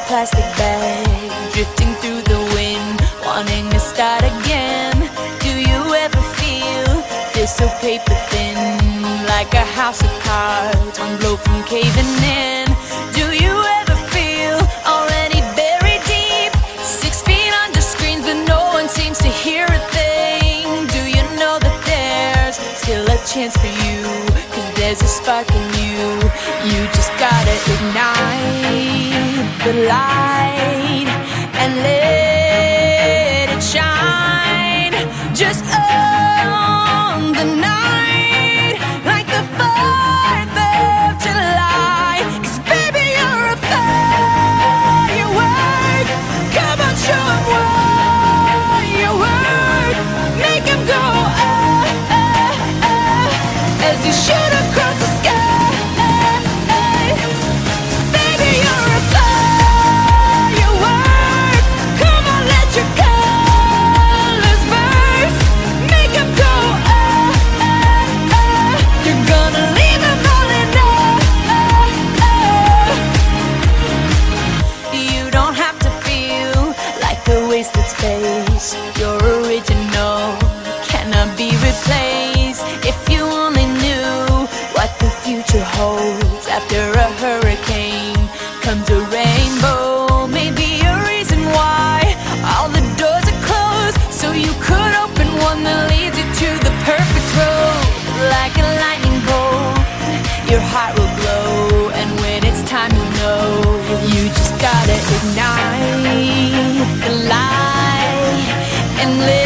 plastic bag, drifting through the wind, wanting to start again. Do you ever feel so paper thin, like a house of cards, one blow from caving in? Do you ever feel already buried deep, 6 feet under screens, but no one seems to hear a thing? Do you know that there's still a chance for you, 'cause there's a spark in you? You just gotta ignite the light and let it shine. Just own the night like the 4th of July. 'Cause baby, you're a firework. Come on, show 'em what you're worth. Make 'em go ah, ah, ah, as you shoot across the sky. Baby, you're a firework. Come on, let your colors burst. Make 'em go ah, ah, ah. You're gonna leave 'em all in awe. You don't have to feel like a wasted space. You're original, cannot be replaced. If you only knew what the future holds. After a hurricane comes a rainbow. Maybe a reason why all the doors are closed, so you could open one that leads you to the perfect road. Like a lightning bolt, your heart will glow, and when it's time, you know you just gotta ignite the light and live.